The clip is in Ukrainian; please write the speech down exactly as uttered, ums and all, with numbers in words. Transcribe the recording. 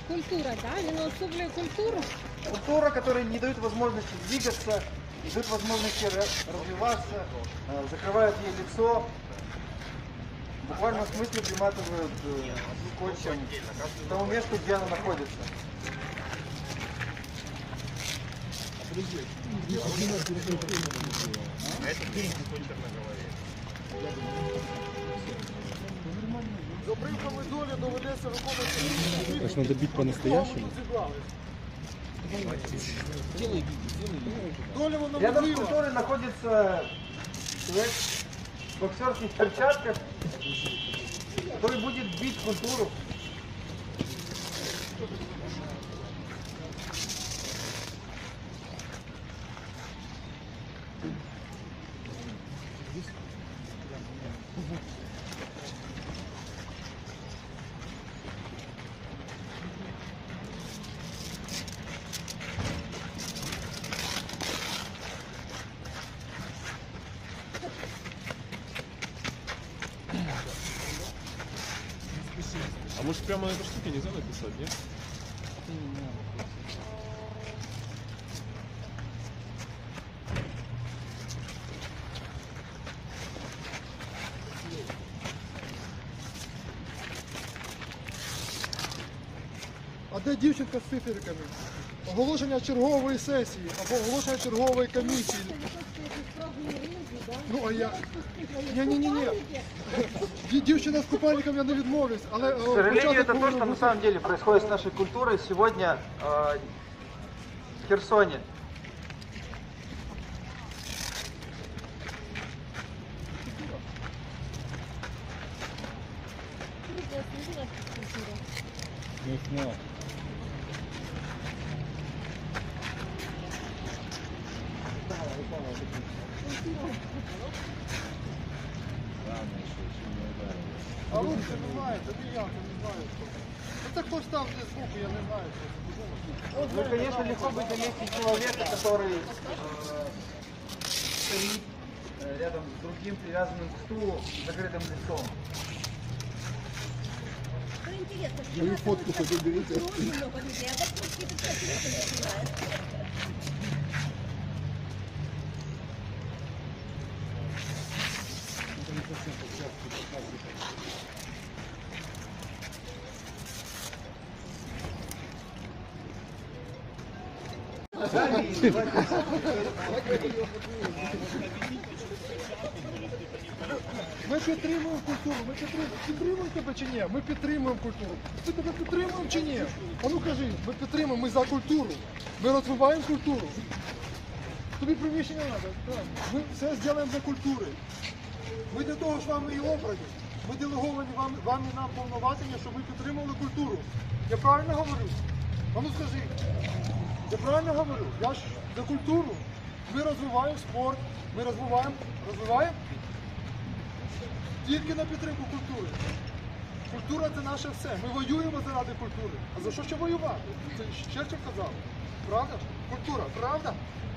Культура, да? Він особливо культуру. Культура, которая не дает возможности двигаться, не дает возможности развиваться, закрывает ей лицо. В буквальном смысле приматывают скотчем к тому месту, где она находится. За примками долі доведеться виконувати. Аж надо бить по-настоящему. Рядом с культурой находится человек в боксерских перчатках, который будет бить культуру. А может прямо на этой штуке нельзя написать, нет? А де дівчинка з циферками? Оголошення чергової сесії або оголошення чергової комісії. Ну, а я... Ні-ні-ні. Дівчина з купальником я не відмовлюсь, але... К сожалению, это то, что на самом деле происходит с нашей культурой сегодня э, в Херсоне. А лучше не знаю, тобі я не знаю. Это кто стал здесь звуку, я не знаю. Ну, конечно, легко быть на месте человека, который э, стоит э, рядом с другим привязанным к стулу, закрытым лицом. Мою фотку хоть уберите. Ми підтримуємо культуру, ми підтримуємо, підтримуємо тебе чи ні? Ми підтримуємо культуру. Ми тебе підтримуємо чи ні? А ну кажи, ми підтримуємо, ми за культуру. Ми розвиваємо культуру. Тобі приміщення треба. Ми все зробимо за культури. Ми для того ж вами і обрані. Ми делеговані вам, вам і нам повноваження, щоб ми підтримували культуру. Я правильно говорю? А ну скажи. Я правильно говорю? Я ж за культуру. Ми розвиваємо спорт, ми розвиваємо, розвиваємо тільки на підтримку культури. Культура – це наше все. Ми воюємо заради культури. А за що ще воювати? Це Черчилль казав. Правда? Культура. Правда?